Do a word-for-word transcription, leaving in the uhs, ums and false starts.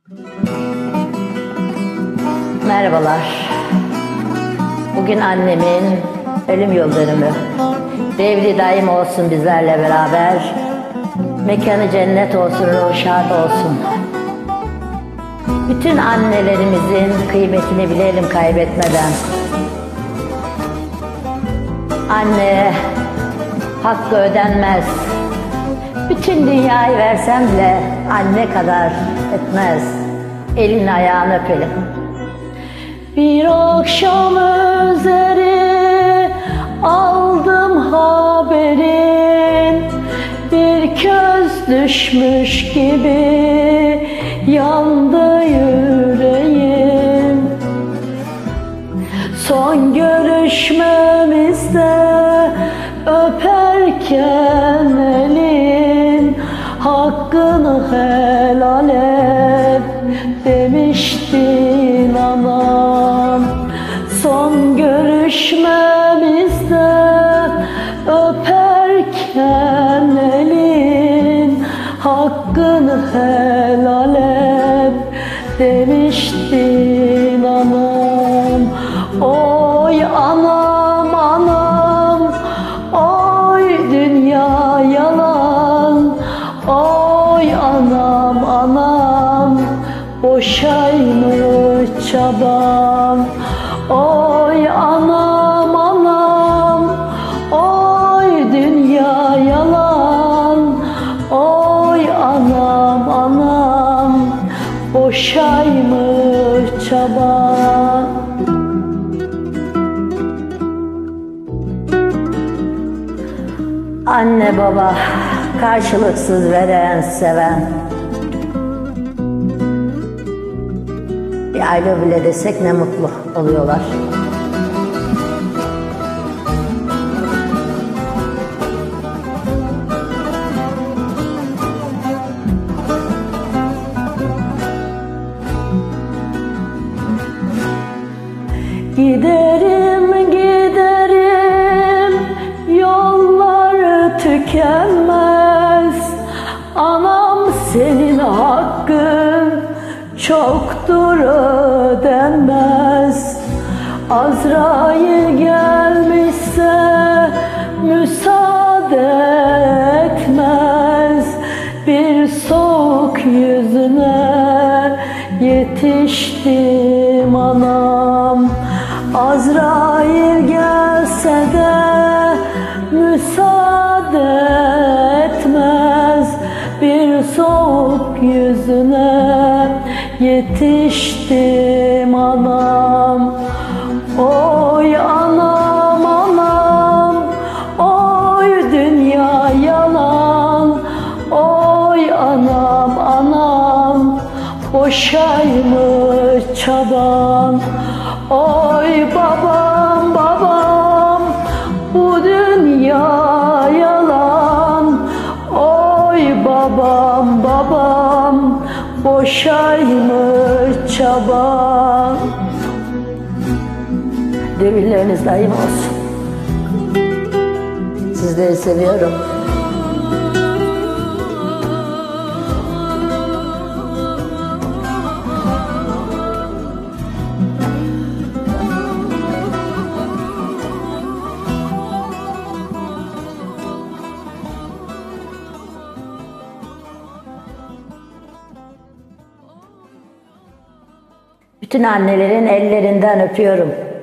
Merhabalar. Bugün annemin ölüm yıl dönümü. Devri daim olsun bizlerle beraber. Mekanı cennet olsun, ruhu şad olsun. Bütün annelerimizin kıymetini bilelim kaybetmeden. Anne hakkı ödenmez. Bütün dünyayı versem bile anne kadar etmez. Elini ayağını öpelim. Bir akşam üzeri aldım haberin, bir köz düşmüş gibi yandı yüreğim. Son görüşmemizde öperken elin, hakkını helal et demiştin anam. Son görüşmemizde öperken elin, hakkını helal et demiştin anam. Oy anam anam, oy dünya yalan, oy anam anam, boşaymış çaban. Oy anam anam, oy dünya yalan, oy anam anam, boşaymış çaban. Anne baba karşılıksız veren seven, bir aile bile desek ne mutlu oluyorlar. Giderim giderim, yollar tükenmez. Anam senin hakkın çoktur ödenmez. Azrail gelmişse müsaade etmez. Bir soğuk yüzüne yetiştim anam. Azrail gelse de müsaade etmez. Bir soğuk yüzüne yetiştim anam. Oy anam anam, oy dünya yalan, oy anam anam, boşaymış çaban. Oy babam babam, bu dünya yalan, oy babam babam, boşaymış çaban. Devirleriniz daim olsun. Sizleri seviyorum. Bütün annelerin ellerinden öpüyorum.